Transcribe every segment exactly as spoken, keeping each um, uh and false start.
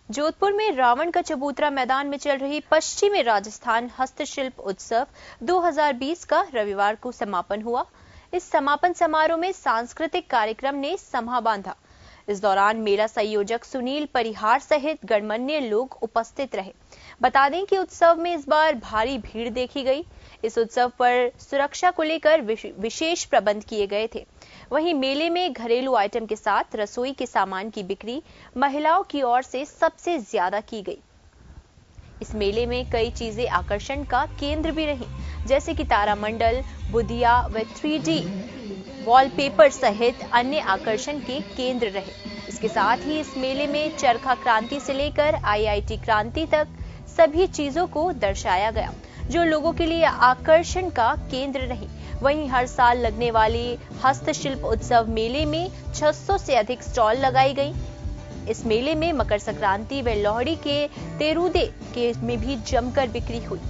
जोधपुर में रावण का चबूतरा मैदान में चल रही पश्चिमी राजस्थान हस्तशिल्प उत्सव दो हज़ार बीस का रविवार को समापन हुआ। इस समापन समारोह में सांस्कृतिक कार्यक्रम ने समा बांधा। इस दौरान मेला संयोजक सुनील परिहार सहित गणमान्य लोग उपस्थित रहे। बता दें कि उत्सव में इस बार भारी भीड़ देखी गई। इस उत्सव पर सुरक्षा को लेकर विशेष प्रबंध किए गए थे। वहीं मेले में घरेलू आइटम के साथ रसोई के सामान की बिक्री महिलाओं की ओर से सबसे ज्यादा की गई। इस मेले में कई चीजें आकर्षण का केंद्र भी रही, जैसे कि तारामंडल, बुधिया व थ्री डी वॉलपेपर सहित अन्य आकर्षण के केंद्र रहे। इसके साथ ही इस मेले में चरखा क्रांति से लेकर आई आई टी क्रांति तक सभी चीजों को दर्शाया गया, जो लोगों के लिए आकर्षण का केंद्र रही। वहीं हर साल लगने वाली हस्तशिल्प उत्सव मेले में छह सौ से अधिक स्टॉल लगाई गई। इस मेले में मकर संक्रांति व लोहड़ी के तेरूदे के में भी जमकर बिक्री हुई।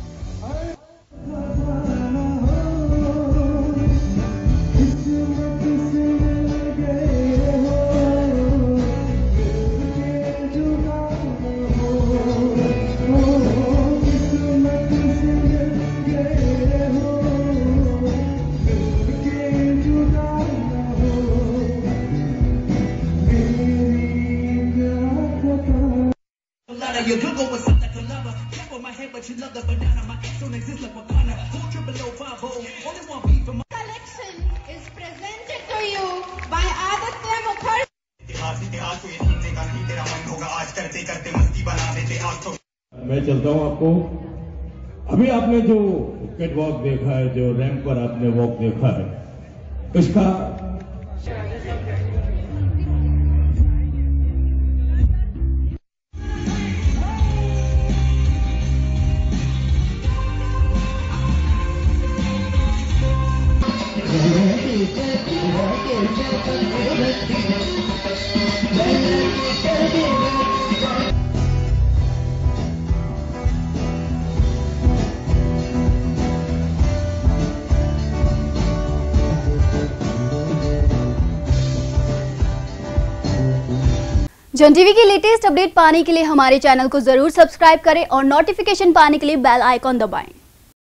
You could go with something like a lover. Cap on my head, but you love the banana. My ex don't exist like Wakanda. Who triple O five O? Only one beat for my collection is presented to you by Aditya Mukherjee. इतिहास इतिहास को ये सुनने का नहीं तेरा मन होगा आज करते करते मस्ती बना देते आज तो। मैं चलता हूँ आपको। अभी आपने जो कैट वॉक देखा है, जो रैंप पर आपने वॉक देखा है, इसका जन टीवी की लेटेस्ट अपडेट पाने के लिए हमारे चैनल को जरूर सब्सक्राइब करें और नोटिफिकेशन पाने के लिए बेल आइकॉन दबाएं।